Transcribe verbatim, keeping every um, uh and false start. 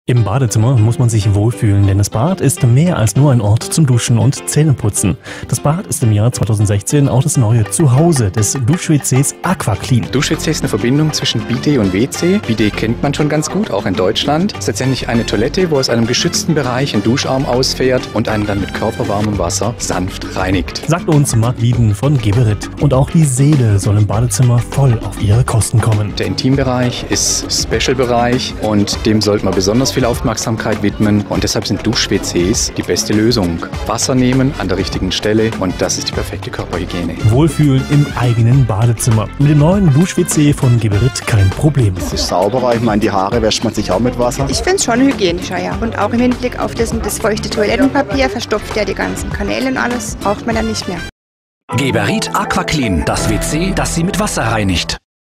Im Badezimmer muss man sich wohlfühlen, denn das Bad ist mehr als nur ein Ort zum Duschen und Zähneputzen. Das Bad ist im Jahr zweitausendsechzehn auch das neue Zuhause des Dusch-W Cs AquaClean. Dusch-W C ist eine Verbindung zwischen Bidet und W C. Bidet kennt man schon ganz gut, auch in Deutschland. Es ist letztendlich eine Toilette, wo aus einem geschützten Bereich ein Duscharm ausfährt und einen dann mit körperwarmem Wasser sanft reinigt. Sagt uns Marc Wieden von Geberit. Und auch die Seele soll im Badezimmer voll auf ihre Kosten kommen. Der Intimbereich ist Special-Bereich und dem sollte man besonders viel Aufmerksamkeit widmen und deshalb sind Dusch-W Cs die beste Lösung. Wasser nehmen an der richtigen Stelle und das ist die perfekte Körperhygiene. Wohlfühlen im eigenen Badezimmer. Mit dem neuen Dusch-W C von Geberit kein Problem. Es ist sauberer, ich meine, die Haare wäscht man sich auch mit Wasser. Ich finde es schon hygienischer, ja. Und auch im Hinblick auf das, das feuchte Toilettenpapier verstopft ja die ganzen Kanäle und alles, braucht man dann nicht mehr. Geberit AquaClean, das W C, das Sie mit Wasser reinigt.